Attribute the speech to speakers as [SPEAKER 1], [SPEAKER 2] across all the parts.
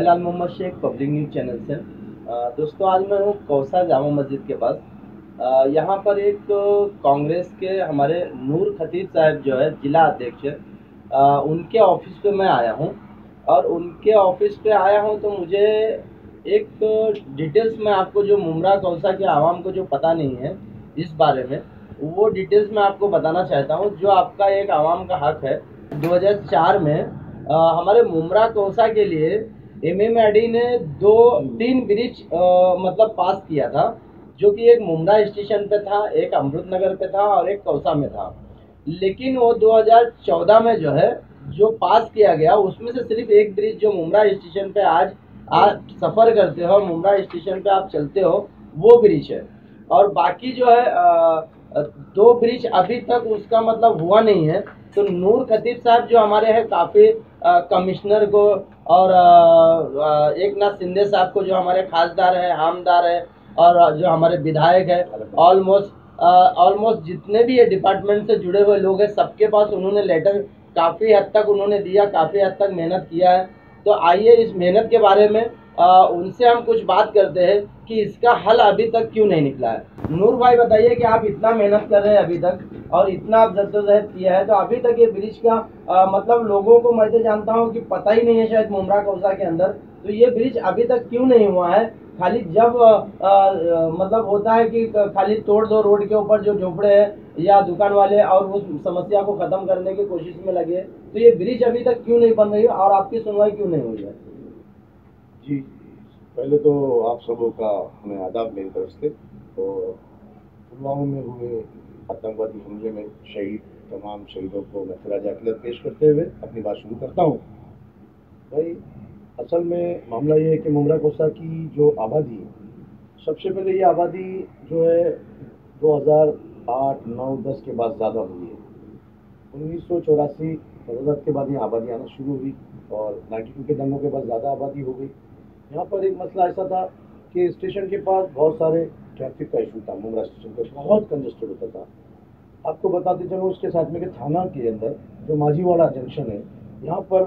[SPEAKER 1] लाल Mohammad Sheikh, public news channel से। दोस्तों, आज मैं हूँ कौसा जामा मस्जिद के पास। यहाँ पर एक कांग्रेस के हमारे नूर खतीब साहब जो है जिला अध्यक्ष है, उनके ऑफिस पे मैं आया हूँ। और उनके ऑफिस पे आया हूँ तो मुझे एक डिटेल्स में आपको, जो मुमरा कौसा के आवाम को जो पता नहीं है इस बारे में, वो डिटेल्स मैं आपको बताना चाहता हूँ। जो आपका एक आवाम का हक है। 2004 में हमारे मुमरा कौसा के लिए एमएमआरडी ने 2-3 ब्रिज मतलब पास किया था, जो कि एक मुमरा स्टेशन पे था, एक अमृत नगर पे था और एक कौसा में था। लेकिन वो 2014 में जो है जो पास किया गया, उसमें से सिर्फ एक ब्रिज जो मुमरा स्टेशन पे आज आप सफ़र करते हो, मुमरा स्टेशन पे आप चलते हो, वो ब्रिज है। और बाकी जो है 2 ब्रिज अभी तक उसका मतलब हुआ नहीं है। तो नूर खतीब साहब जो हमारे हैं, काफ़ी कमिश्नर को और एक नाथ शिंदे साहब को, जो हमारे खासदार है, आमदार है, और जो हमारे विधायक है, ऑलमोस्ट जितने भी ये डिपार्टमेंट से जुड़े हुए लोग हैं, सबके पास उन्होंने लेटर काफ़ी हद तक उन्होंने दिया, काफ़ी हद तक मेहनत किया है। तो आइए इस मेहनत के बारे में उनसे हम कुछ बात करते हैं कि इसका हल अभी तक क्यों नहीं निकला है। नूर भाई, बताइए कि आप इतना मेहनत कर रहे हैं अभी तक, और इतना आप जद्दोजहद किया है, तो अभी तक ये ब्रिज का मतलब लोगों को, मैं तो जानता हूँ कि पता ही नहीं है शायद मुमरा कौसा के अंदर, तो ये ब्रिज अभी तक क्यों नहीं हुआ है। खाली जब मतलब होता है कि खाली तोड़ दो रोड के ऊपर जो झोपड़े हैं या दुकान वाले, और उस समस्या को खत्म करने की कोशिश में लगे, तो ये ब्रिज अभी तक क्यों नहीं बन रही है और आपकी सुनवाई क्यों नहीं हुई है?
[SPEAKER 2] जी, पहले तो आप सबों का हमें आदाब मेरी तरफ से। तो पुलवामा में हुए आतंकवादी हमले में शहीद तमाम शहीदों को मैं खराज अकीदत पेश करते हुए अपनी बात शुरू करता हूँ। भाई, असल में मामला ये है कि मुमरा कौसा की जो आबादी है, सबसे पहले ये आबादी जो है 2008, 9, 10 के बाद ज़्यादा हुई है। 1984 फजलत के बाद ये आबादी आना शुरू हुई और 92 के दंगों के बाद ज़्यादा आबादी हो गई। यहाँ पर एक मसला ऐसा था कि स्टेशन के पास बहुत सारे ट्रैफिक का इशू था। मुमरा स्टेशन पर बहुत कंजस्टेड होता था। आपको बताते चलो उसके साथ में कि थाना के अंदर जो माजीवाड़ा जंक्शन है, यहाँ पर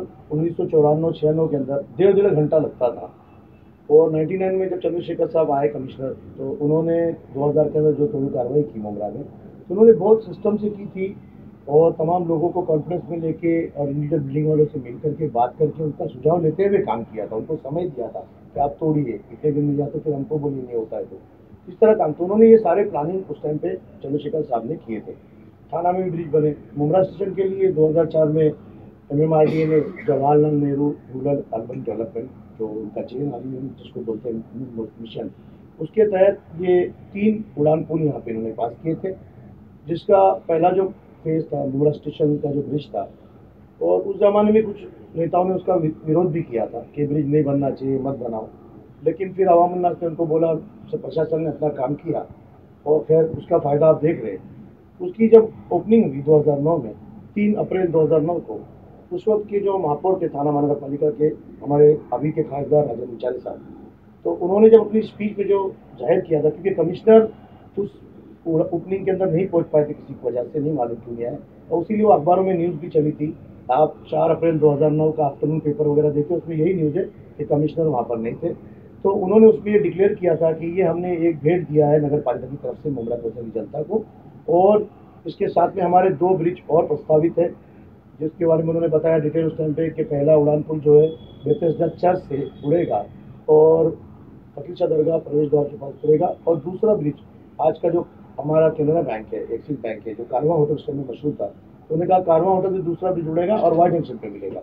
[SPEAKER 2] 1994-96 के अंदर 1.5 घंटा लगता था। और 99 में जब चंद्रशेखर साहब आए कमिश्नर, तो उन्होंने 2000 के अंदर जो थोड़ी कार्रवाई की मुमरा में, तो उन्होंने बहुत सिस्टम से की थी और तमाम लोगों को कॉन्फ्रेंस में लेके और इंडिविजुअल बिल्डिंग वालों से मिल करके बात करके उनका सुझाव लेते हुए काम किया था। उनको समय दिया था कि आप तोड़िए, इतने दिन में जाते, फिर हमको बोलिए नहीं होता है तो इस तरह काम। तो उन्होंने ये सारे प्लानिंग उस टाइम पे चंद्रशेखर साहब ने किए थे। थाना में भी ब्रिज बने। मुमरा स्टेशन के लिए 2004 में एमएमआरडीए ने Jawaharlal Nehru rural urban development, जो उनका चेन जिसको बोलते हैं मिशन, उसके तहत ये 3 उड़ान पुल यहाँ पे इन्होंने पास किए थे। जिसका पहला जो फेज था मुमरा स्टेशन का जो ब्रिज था, और उस ज़माने में कुछ नेताओं ने उसका विरोध भी किया था कि ब्रिज नहीं बनना चाहिए, मत बनाओ। लेकिन फिर अवाम उन्नास ने उनको बोला, प्रशासन ने अपना काम किया और खैर उसका फ़ायदा आप देख रहे हैं। उसकी जब ओपनिंग हुई 2009 में, 3 अप्रैल 2009 को, उस वक्त के जो महापौर थे थाना महानगर पालिका के, हमारे अभी के खासदार राजेंद्र निचाले साहब, तो उन्होंने जब अपनी स्पीच में जो जाहिर किया था, क्योंकि कमिश्नर उस ओपनिंग के अंदर नहीं पहुंच पाए थे, किसी वजह से नहीं मालूम क्यों नहीं आए, और इसीलिए वो अखबारों में न्यूज़ भी चली थी। आप 4 अप्रैल 2009 का आफ्टरनून पेपर वगैरह देखे, उसमें यही न्यूज़ है कि कमिश्नर वहाँ पर नहीं थे। तो उन्होंने उसमें ये डिक्लेयर किया था कि ये हमने एक भेंट दिया है नगर पालिका की तरफ से मुमरा कौसा की जनता को, और इसके साथ में हमारे 2 ब्रिज और प्रस्तावित है, जिसके बारे में उन्होंने बताया डिटेल उस टाइम पे कि पहला उड़ान पुल जो है बेतेस्दा चर्च से उड़ेगा और फकीर शाह दरगाह प्रवेश द्वार के पास उड़ेगा, और दूसरा ब्रिज आज का जो हमारा कैनरा बैंक है, एक्सिस बैंक है, जो कारवां होटल उस समय मशहूर था, तो उन्होंने कहा कारवां होटल से दूसरा ब्रिज उड़ेगा और वाई जंक्शन पे मिलेगा।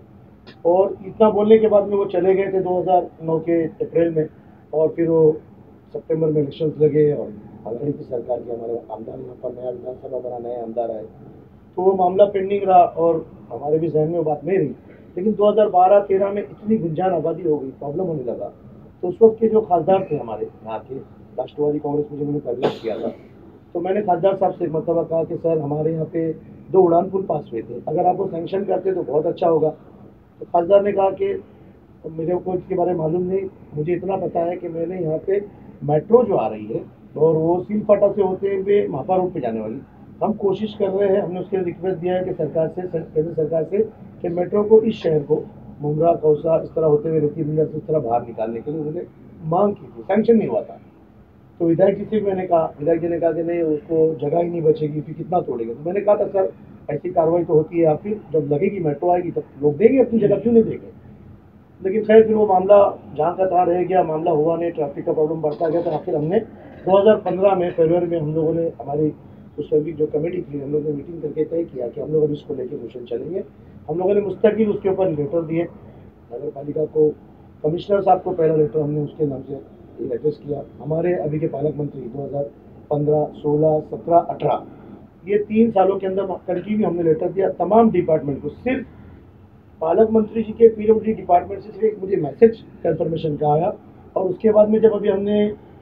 [SPEAKER 2] और इतना बोलने के बाद में वो चले गए थे 2009 के अप्रैल में, और फिर वो सितंबर में इलेक्शन लगे और आघाड़ी की सरकार के हमारे आमदार यहाँ पर नया विधानसभा बना, नए आमदार आए, तो वो मामला पेंडिंग रहा और हमारे भी जहन में वो बात नहीं रही। लेकिन 2012-13 में इतनी गुंजान आबादी हो गई, प्रॉब्लम होने लगा, तो उस वक्त के जो खासदार थे हमारे यहाँ के, राष्ट्रवादी कांग्रेस में जब उन्होंने प्रवेश किया था, तो मैंने खासदार साहब से एक मरतबा कहा कि सर, हमारे यहाँ पे 2 उड़ान पुल पास हुए थे, अगर आप वो सैंक्शन करते तो बहुत अच्छा होगा। तो खासदार ने कहा कि मुझे को इसके बारे में मालूम नहीं, मुझे इतना पता है कि मैंने यहाँ पे मेट्रो जो आ रही है और वो सीलफाटा से होते हुए महापा रोड पे जाने वाली, हम कोशिश कर रहे हैं, हमने उसके रिक्वेस्ट दिया है कि सरकार से, केंद्र सरकार से, कि मेट्रो को इस शहर को मुमरा कौसा इस तरह होते हुए रेती बंदर से इस तरह बाहर निकालने के लिए उन्होंने मांग की थी, सैंक्शन नहीं हुआ था। तो विधायक जी से मैंने कहा, विधायक जी ने कहा कि नहीं उसको जगह ही नहीं बचेगी, फिर कितना तोड़ेंगे। तो मैंने कहा था सर ऐसी कार्रवाई तो होती है, या फिर जब लगेगी मेट्रो आएगी तब लोग देंगे अपनी जगह, क्यों नहीं देंगे। लेकिन खैर फिर वो मामला जहाँ का तहाँ रह गया, मामला हुआ नहीं, ट्रैफिक का प्रॉब्लम बढ़ता गया। तो आखिर हमने 2015 में फरवरी में हम लोगों ने हमारी उस समय जो कमेटी थी हम लोगों ने मीटिंग करके तय किया कि हम लोग अभी इसको लेकर मिशन चलेंगे। हम लोगों ने मुस्तकिल उसके ऊपर लेटर दिए नगर पालिका को, कमिश्नर साहब को पहला लेटर हमने उसके नाम से एड्रेस किया। हमारे अभी के पालक मंत्री 2015, 16, 17, 18 ये 3 सालों के अंदर कंटिन्यू हमने लेटर दिया तमाम डिपार्टमेंट को। सिर्फ पालक मंत्री जी के पीडब्ल्यूडी डिपार्टमेंट से सिर्फ एक मुझे मैसेज कंफर्मेशन का आया। और उसके बाद में जब अभी हमने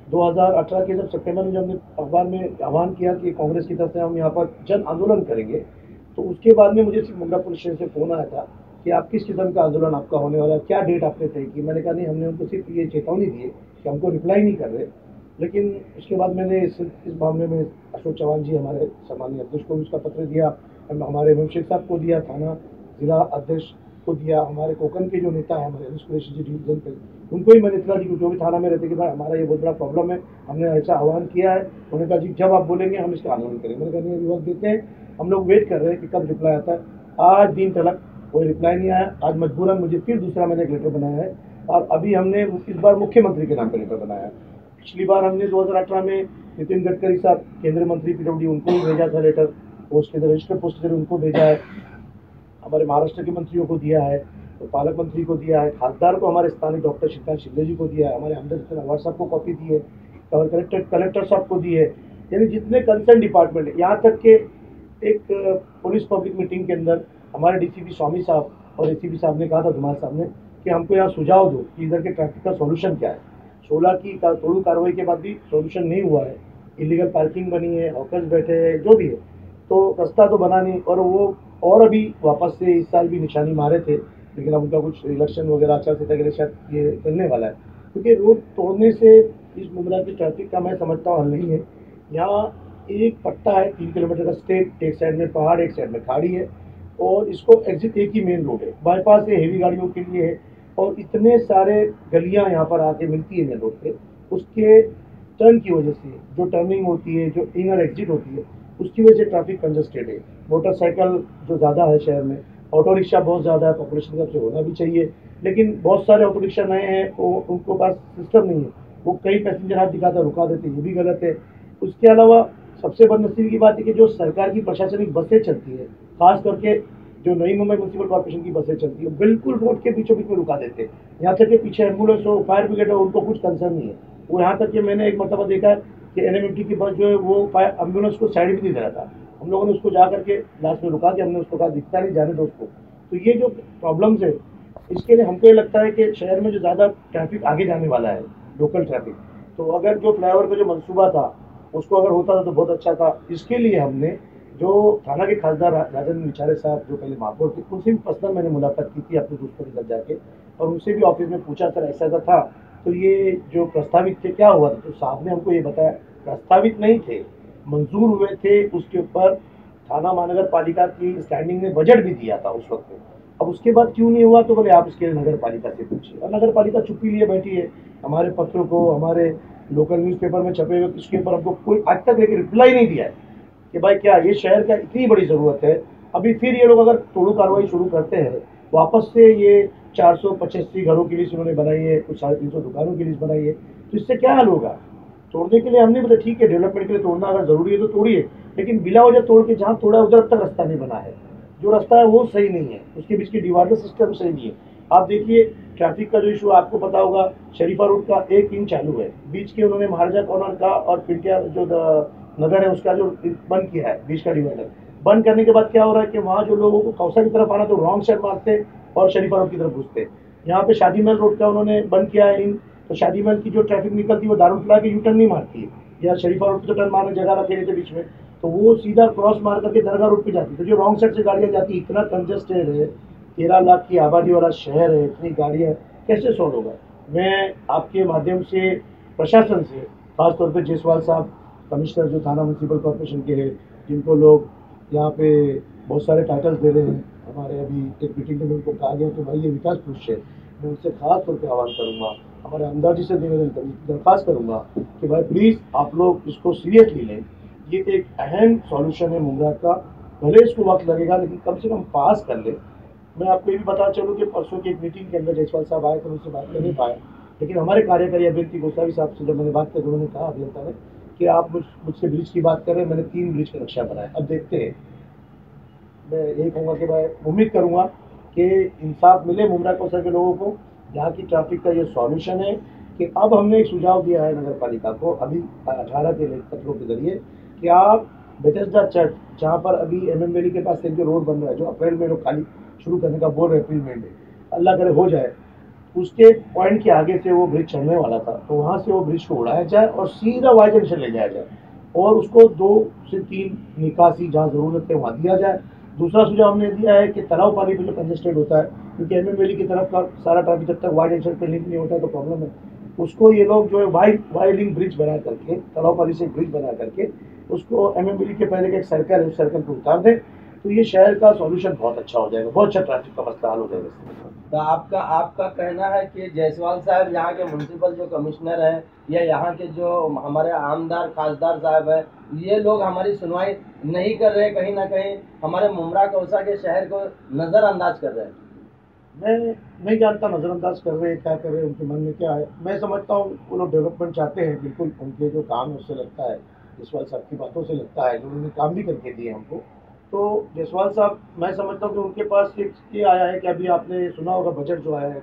[SPEAKER 2] 2018 के जब सितंबर में जब हमने अखबार में आह्वान किया कि कांग्रेस की तरफ से हम यहाँ पर जन आंदोलन करेंगे, तो उसके बाद में मुझे सिर्फ मुंडा पुलिस स्टेशन से फ़ोन आया था कि आप किस किस्म का आंदोलन आपका होने वाला है, क्या डेट आपने तय की। मैंने कहा नहीं, हमने उनको सिर्फ ये चेतावनी दी है कि हमको रिप्लाई नहीं कर रहे। लेकिन उसके बाद मैंने इस मामले में अशोक चौहान जी हमारे सामान्य अध्यक्ष को भी उसका पत्र दिया, हमारे वंशेख साहब को दिया, थाना जिला अध्यक्ष को दिया, हमारे कोकन के जो नेता है हमारे सुरेश जी डिवीजन पे उनको ही मैंने इतला दी, जो भी थाना में रहते कि भाई हमारा ये बहुत बड़ा प्रॉब्लम है, हमने ऐसा आह्वान किया है। उन्होंने कहा जी जब आप बोलेंगे हम इसका आंदोलन करेंगे। मैंने कहा नहीं, अभी वक्त देते हैं, हम लोग वेट कर रहे हैं कि कब रिप्लाई आता है। आज दिन तक कोई रिप्लाई नहीं आया। आज मजबूरन मुझे फिर दूसरा मैंने एक लेटर बनाया है, और अभी हमने इस बार मुख्यमंत्री के नाम पर लेटर बनाया है। पिछली बार हमने 2018 में नितिन गडकरी साहब केंद्रीय मंत्री पीडब्ल्यूडी उनको भी भेजा था लेटर, पोस्ट के रजिस्टर्ड पोस्ट के उनको भेजा है, हमारे महाराष्ट्र के मंत्रियों को दिया है, तो पालक मंत्री को दिया है, खासदार को हमारे स्थानीय डॉक्टर श्रीकांत शिंदे जी को दिया है, हमारे हमदर्द अवार्ड साहब को कॉपी दी है, कलेक्टर साहब को दी है। यानी जितने कंसर्न डिपार्टमेंट है, यहाँ तक के एक पुलिस पब्लिक मीटिंग के अंदर हमारे डीसीपी स्वामी साहब और एसीपी साहब ने कहा था, धुमाल साहब ने, कि हमको यहाँ सुझाव दो कि इधर के ट्रैफिक का सोल्यूशन क्या है। 16 की तोड़ू कार्रवाई के बाद भी सोल्यूशन नहीं हुआ है, इलीगल पार्किंग बनी है, हॉकर्स बैठे हैं, जो भी है, तो रास्ता तो बना नहीं। और वो और अभी वापस से इस साल भी निशानी मारे थे, लेकिन अब उनका कुछ इलेक्शन वगैरह आचार संहिता के लिए शायद ये चलने वाला है, क्योंकि रोड तोड़ने से इस मुमरा की ट्रैफिक का मैं समझता हूँ हल नहीं है। यहाँ एक पट्टा है 3 किलोमीटर का स्टेट, एक साइड में पहाड़, एक साइड में खाड़ी है, और इसको एग्जिट एक ही मेन रोड है, बाईपास है, हेवी गाड़ियों के लिए है, और इतने सारे गलियाँ यहाँ पर आके मिलती है मेन रोड पे, उसके टर्न की वजह से जो टर्निंग होती है, जो इनर एग्जिट होती है, उसकी वजह से ट्रैफिक कंजस्टेड है। मोटरसाइकिल जो ज़्यादा है शहर में, ऑटो रिक्शा बहुत ज़्यादा है, पॉपुलेशन का से होना भी चाहिए, लेकिन बहुत सारे ऑटो रिक्शा नए हैं, वो उनको पास सिस्टम नहीं है, वो कई पैसेंजर हाथ दिखाकर रुका देते हैं, ये भी गलत है। उसके अलावा सबसे बदनसीबी की बात है कि जो सरकार की प्रशासनिक बसें चलती है, खास करके जो नई मुंबई म्यूनसिपल कॉर्पोरेशन की बसें चलती है, बिल्कुल रोड के बीचों बीच में रुका देते हैं। यहाँ तक कि पीछे एम्बुलेंस हो, फायर ब्रिगेड हो, उनको कुछ कंसर्न नहीं है। वो यहाँ तक कि मैंने एक मरतबा देखा है कि एनएमएमटी की बस जो है वो फायर एम्बुलेंस को साइड भी नहीं दे रहा था, हम लोगों ने उसको जा करके लास्ट में रुका के हमने उसको कहा दिखता नहीं, जाने दो उसको। तो ये जो प्रॉब्लम्स है, इसके लिए हमको ये लगता है कि शहर में जो ज़्यादा ट्रैफिक आगे जाने वाला है, लोकल ट्रैफिक, तो अगर जो फ्लाईओवर का जो मंसूबा था उसको अगर होता था तो बहुत अच्छा था। इसके लिए हमने जो थाना के खासदार राजेंद्र विचारे साहब जो पहले महापौर थे, उनसे भी पर्सनल मैंने मुलाकात की थी अपने दोस्तों के साथ जाके, और उनसे भी ऑफिस में पूछा सर ऐसा ऐसा था, तो ये जो प्रस्तावित थे क्या हुआ था। तो साहब ने हमको ये बताया प्रस्तावित नहीं थे, मंजूर हुए थे, उसके ऊपर थाना महानगर पालिका की स्टैंडिंग ने बजट भी दिया था उस वक्त में। अब उसके बाद क्यों नहीं हुआ, तो बोले आप इसके नगर पालिका से पूछिए। और नगर पालिका चुप्पी लिए बैठी है, हमारे पत्रों को, हमारे लोकल न्यूज़पेपर में छपे हुए इसके ऊपर हमको कोई आज तक लेके रिप्लाई नहीं दिया है कि भाई क्या ये शहर का इतनी बड़ी ज़रूरत है। अभी फिर ये लोग अगर तोड़ू कार्रवाई शुरू करते हैं, वापस से ये 485 घरों की लिस्ट उन्होंने बनाई है, कुछ 350 दुकानों की लिस्ट बनाई है, तो इससे क्या हल होगा। तोड़ने के लिए हमने बोला ठीक है, डेवलपमेंट के लिए तोड़ना अगर ज़रूरी है तो तोड़िए, लेकिन बिला वजह तोड़ के जहाँ तोड़ा उधर अब तक रास्ता नहीं बना है, जो रास्ता है वो सही नहीं है, उसके बीच की डिवाइडर सिस्टम सही नहीं है। आप देखिए ट्रैफिक का जो इशू आपको पता होगा, शरीफा रोड का 1 इंच चालू है, बीच के उन्होंने महाराजा कॉर्नर का और पिंटिया जो नगर है उसका जो बंद किया है, बीच का डिवाइडर बंद करने के बाद क्या हो रहा है कि वहाँ जो लोगों को कौसा की तरफ आना तो रॉन्ग साइड मारते और शरीफा रोड की तरफ घुसते। यहाँ पे शादी महल रोड का उन्होंने बंद किया है, तो शादी महल की जो ट्रैफिक निकलती है वो दारुल फलाह के यू टर्न नहीं मारती है, या शरीफा रोड पर टर्न मारने जगह रखे रहते बीच में, तो वो सीधा क्रॉस मार करके दरगाह रोड पे जाती है। तो जो रॉन्ग साइड से गाड़ियाँ जाती है, इतना कंजस्टेड है, 13 लाख की आबादी वाला शहर है, इतनी गाड़ियाँ, कैसे सॉल्व होगा। मैं आपके माध्यम से प्रशासन से, खासतौर पर जायसवाल साहब कमिश्नर जो थाना म्यूनसिपल कॉर्पोरेशन के हैं, जिनको लोग यहाँ पे बहुत सारे टाइटल्स दे रहे हैं, हमारे अभी एक मीटिंग में उनको कहा गया कि भाई ये विकास पुरुष है, मैं उनसे खास तौर पर आह्वान करूँगा, हमारे आमदार जी से दरख्वास्त करूँगा कि भाई प्लीज़ आप लोग इसको सीरियसली लें। ये एक अहम सॉल्यूशन है मुमरा का, भले इसको वक्त लगेगा लेकिन कम से कम पास कर ले। मैं आपको ये भी बता चलूँ कि परसों की एक मीटिंग के अंदर जायसवाल साहब आए थे, उनसे बात कर नहीं पाए, लेकिन हमारे कार्यकारी अभियंता गोसावी साहब से जब मैंने बात की तो उन्होंने कहा अभियंता ने कि आप मुझसे ब्रिज की बात कर रहे हैं, मैंने 3 ब्रिज का नक्शा बनाया, अब देखते हैं। मैं यही कहूँगा कि मैं उम्मीद करूँगा कि इंसाफ मिले मुमरा कौसर के लोगों को। यहाँ की ट्रैफिक का ये सॉल्यूशन है कि अब हमने एक सुझाव दिया है नगर पालिका को अभी 18 के पत्रों के जरिए कि आप बेथेस्डा चर्च, जहाँ पर अभी MM वैली के पास एक जो रोड बन रहा है, जो अप्रैल में लोग खाली शुरू करने का बोल रहे अप्रैल में, अल्लाह करे हो जाए, उसके पॉइंट के आगे से वो ब्रिज चढ़ने वाला था, तो वहाँ से वो ब्रिज को उड़ाया जाए और सीधा वाई जंक्शन ले जाया जाए और उसको 2 से 3 निकासी जहाँ ज़रूरत है वहाँ दिया जाए। दूसरा सुझाव हमने दिया है कि तलाव पानी पे जो कंजेस्टेड होता है, क्योंकि MM वैली की तरफ का सारा ट्रैफिक जब तक वाई जंक्शन पे लिंक नहीं होता है तो प्रॉब्लम है, उसको ये लोग जो है वाई लिंक ब्रिज बना करके, तलाव पानी से ब्रिज बना करके उसको MM वैली के पहले का एक सर्कल है, उस सर्कल को उतार दें, तो ये शहर का सॉल्यूशन बहुत अच्छा हो जाएगा, बहुत अच्छा ट्रैफिक का मसला हल हो जाएगा।
[SPEAKER 1] तो आपका कहना है कि जायसवाल साहब यहाँ के म्युनिसिपल जो कमिश्नर हैं या यहाँ के जो हमारे आमदार खासदार साहब हैं, ये लोग हमारी सुनवाई नहीं कर रहे, कहीं ना कहीं हमारे मुमरा कौसा के शहर को नज़रअंदाज कर रहे हैं।
[SPEAKER 2] मैं नहीं जानता नज़रअंदाज कर रहे हैं क्या कर रहे हैं, उनके मन में क्या है। मैं समझता हूँ वो लोग डेवलपमेंट चाहते हैं, बिल्कुल उनके जो काम है उससे लगता है, जायसवाल साहब की बातों से लगता है, जो उन्होंने काम भी करके दिए हमको। तो जायसवाल साहब, मैं समझता हूँ कि उनके पास एक ये आया है कि अभी आपने सुना होगा बजट जो आया है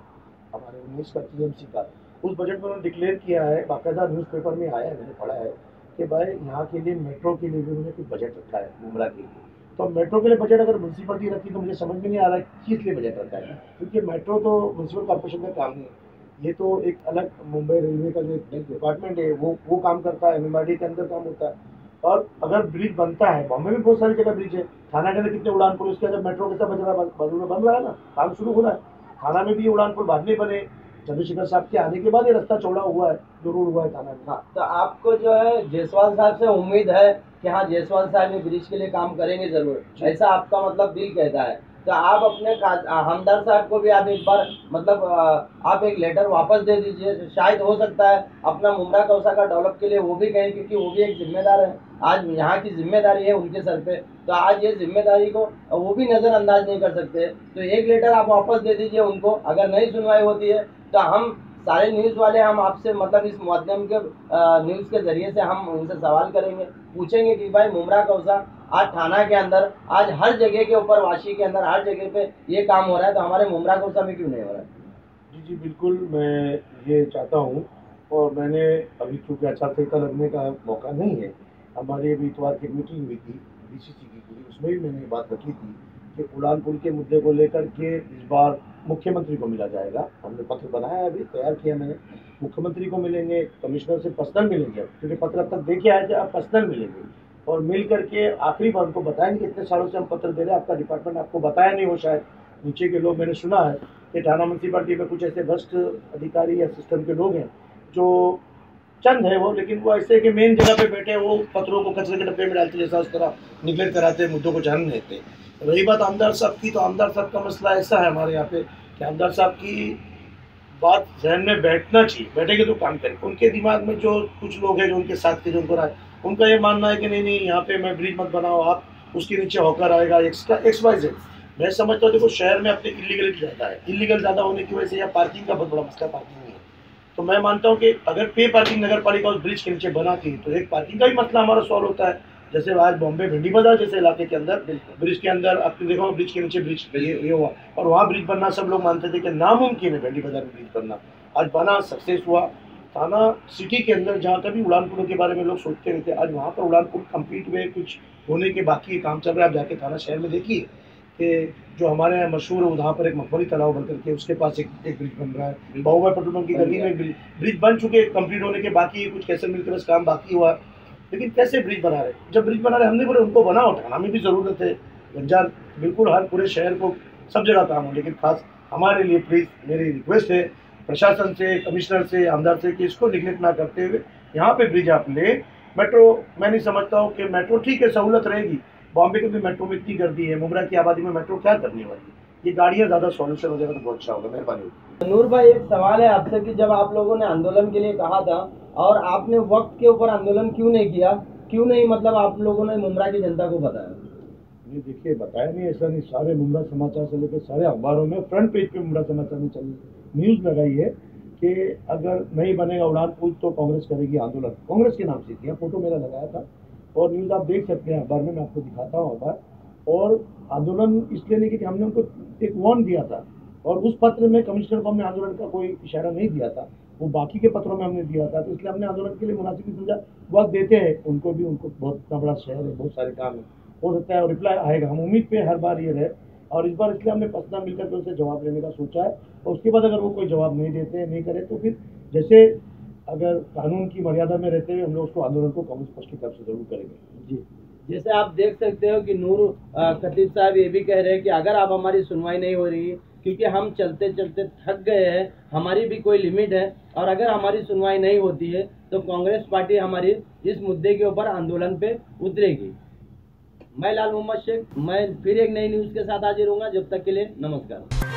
[SPEAKER 2] 2019 का TMC का, उस बजट में उन्होंने डिक्लेयर किया है, बाकायदा न्यूज़पेपर में आया है, मैंने पढ़ा है कि भाई यहाँ के लिए मेट्रो के लिए भी उन्होंने कुछ बजट रखा है मुमरा के लिए। तो मेट्रो के लिए बजट अगर म्यूनसिपलिटी रखी तो मुझे समझ में नहीं आ रहा है किस लिए बजट रखा है, क्योंकि मेट्रो तो म्यूनसिपल कॉर्पोरेशन का काम नहीं है, ये तो एक अलग मुंबई रेलवे का जो एक डिपार्टमेंट है वो काम करता है, MMRD के अंदर काम होता है। और अगर ब्रिज बनता है, बॉम्बे में बहुत सारी जगह ब्रिज है, थाना के अंदर कितने उड़ान पुल, उसके अंदर मेट्रो के साथ बाजू में बन रहा है ना, काम शुरू हो रहा है। थाना में भी उड़ान पुल बाद में बने, चंद्रशेखर साहब के आने के बाद ये रास्ता चौड़ा हुआ है, जो रोड हुआ है थाना में।
[SPEAKER 1] हाँ, तो आपको जो है जायसवाल साहब से उम्मीद है कि हाँ जायसवाल साहब ये ब्रिज के लिए काम करेंगे जरूर, ऐसा आपका मतलब दिल कहता है। तो आप अपने हमदर्द साहब को भी आप एक बार मतलब आप एक लेटर वापस दे दीजिए, शायद हो सकता है अपना मुमरा कौसा का डेवलप के लिए वो भी कहें, क्योंकि वो भी एक जिम्मेदार है, आज यहाँ की जिम्मेदारी है उनके सर पे, तो आज ये जिम्मेदारी को वो भी नज़रअंदाज नहीं कर सकते। तो एक लेटर आप वापस दे दीजिए उनको, अगर नहीं सुनवाई होती है तो हम सारे न्यूज़ वाले हम आपसे मतलब इस माध्यम के न्यूज़ के ज़रिए से हम उनसे सवाल करेंगे, पूछेंगे कि भाई मुमरा कौसा आज थाना के अंदर, आज हर जगह के ऊपर, वाशी के अंदर हर जगह पे ये काम हो रहा है, तो हमारे मुमरा कौसा में क्यों नहीं हो रहा है?
[SPEAKER 2] जी जी बिल्कुल, मैं ये चाहता हूँ, और मैंने अभी चूँकि आचार संहिता लगने का मौका नहीं है, हमारी अभी इतवार की मीटिंग हुई थी DCC की पूरी, उसमें भी मैंने बात रखी थी कि उड़ान पुल के मुद्दे को लेकर के इस बार मुख्यमंत्री को मिला जाएगा। हमने पत्र बनाया, अभी तैयार किया मैंने, मुख्यमंत्री को मिलेंगे, कमिश्नर से पर्सनल मिलेंगे, क्योंकि पत्र अब तक देखे आए थे, आप पर्सनल मिलेंगे और मिल करके आखिरी बार उनको बताएंगे कि इतने सालों से हम पत्र दे रहे हैं, आपका डिपार्टमेंट आपको बताया नहीं हो शायद, नीचे के लोग, मैंने सुना है कि थाना म्यूनसिपालिटी में कुछ ऐसे भ्रष्ट अधिकारी या सिस्टम के लोग हैं जो चंद है वो, लेकिन वो ऐसे कि मेन जगह पे बैठे वो पत्रों को कचरे के डब्बे में डालते, जैसा उस तरह निगलेक्ट कराते, मुद्दों को जान नहीं देते। रही बात आमदार साहब की, तो आमदार साहब का मसला ऐसा है हमारे यहाँ पे कि आमदार साहब की बात जहन में बैठना चाहिए, बैठेंगे तो काम करें। उनके दिमाग में जो कुछ लोग हैं जो उनके साथ के, जो उनको राय, उनका ये मानना है कि नहीं नहीं यहाँ पे मैं ब्रिज मत बनाओ, आप उसके नीचे होकर आएगा एक्स्ट्रा XYZ। मैं समझता हूँ देखो शहर में अपने इलीगलिटी ज़्यादा है, इलीगल ज़्यादा होने की वजह से या पार्किंग का बहुत बड़ा मसला पार्किंग नहीं है, तो मैं मानता हूँ कि अगर पे पार्किंग नगर पालिका उस ब्रिज के नीचे बनाती है तो एक पार्किंग का भी मसला हमारा सॉल्व होता है। जैसे आज बॉम्बे भिंडी बाजार जैसे इलाके के अंदर ब्रिज के अंदर आपने देखा ब्रिज के नीचे ब्रिज ये हुआ, और वहाँ ब्रिज बनना सब लोग मानते थे कि नामुमकिन है भिंडी बाजार में ब्रिज बनना, आज बना, सक्सेस हुआ। थाना सिटी के अंदर जहाँ कभी उड़ान पुलों के बारे में लोग सोचते रहते, आज वहाँ पर उड़ान पुल कंप्लीट हुए, कुछ होने के बाकी काम चल रहा है। आप जाके थाना शहर में देखिए कि जो हमारे यहाँ मशहूर है वहाँ पर एक मखमली तालाब बन करके उसके पास एक ब्रिज बन रहा है, बाबूभाई पेट्रोल पंप की गली में ब्रिज बन चुके, कंप्लीट होने के बाकी कुछ कैसे मिलकर बस काम बाकी हुआ, लेकिन कैसे ब्रिज बना रहे, जब ब्रिज बना रहे हमने बोले उनको बनाओ, थाना में भी ज़रूरत है, गंजार बिल्कुल हर पूरे शहर को सब जगह काम हो, लेकिन खास हमारे लिए प्लीज़ मेरी रिक्वेस्ट है प्रशासन से, कमिश्नर से, आमदार से कि इसको निगलेक्ट ना करते हुए यहाँ पे ब्रिज आप ले। मेट्रो मैं नहीं समझता हूँ कि मेट्रो ठीक है सहूलत रहेगी, बॉम्बे के भी मेट्रो में इतनी गर्दी है, मुमरा की आबादी में मेट्रो क्या करने वाली है? ये गाड़ियाँ ज़्यादा सॉल्यूशन हो जाएगा तो बहुत अच्छा होगा। मेहरबानी।
[SPEAKER 1] नूर भाई, एक सवाल है आपसे कि जब आप लोगों ने आंदोलन के लिए कहा था और आपने वक्त के ऊपर आंदोलन क्यों नहीं किया, क्यों नहीं मतलब आप लोगों ने मुमरा की जनता को बताया?
[SPEAKER 2] नहीं देखिए, बताया नहीं, ऐसा नहीं, सारे मुमरा समाचार से लेकर सारे अखबारों में फ्रंट पेज पे मुमरा समाचार में चल न्यूज़ लगाई है कि अगर नहीं बनेगा उड़ान पुल तो कांग्रेस करेगी आंदोलन। कांग्रेस के नाम से थी, फोटो मेरा लगाया था और न्यूज़ आप देख सकते हैं अखबार में, मैं आपको दिखाता हूँ अखबार। और आंदोलन इसलिए नहीं कि हमने उनको एक वार्न दिया था और उस पत्र में कमिश्नर को हमने आंदोलन का कोई इशारा नहीं दिया था, वो बाकी के पत्रों में हमने दिया था। तो इसलिए हमने आंदोलन के लिए मुनासिब नहीं समझा। वक्त देते हैं उनको भी, उनको बहुत इतना बड़ा शहर है, बहुत सारे काम है, हो सकता है और रिप्लाई आएगा। हम उम्मीद पे हर बार ये रहे और इस बार इसलिए हमने पर्सनल मिलकर के उनसे जवाब लेने का सोचा है। और उसके बाद अगर वो कोई जवाब नहीं देते, नहीं करे, तो फिर जैसे अगर कानून की मर्यादा में रहते हुए हम लोग उसको आंदोलन को कांग्रेस पक्ष की तरफ से जरूर करेंगे।
[SPEAKER 1] जी, जैसे आप देख सकते हो कि नूर खतीब साहब ये भी कह रहे हैं कि अगर आप हमारी सुनवाई नहीं हो रही क्योंकि हम चलते चलते थक गए हैं, हमारी भी कोई लिमिट है, और अगर हमारी सुनवाई नहीं होती है तो कांग्रेस पार्टी हमारी इस मुद्दे के ऊपर आंदोलन पे उतरेगी। मैं लाल मोहम्मद शेख, मैं फिर एक नई न्यूज़ के साथ हाजिर हूँगा। जब तक के लिए नमस्कार।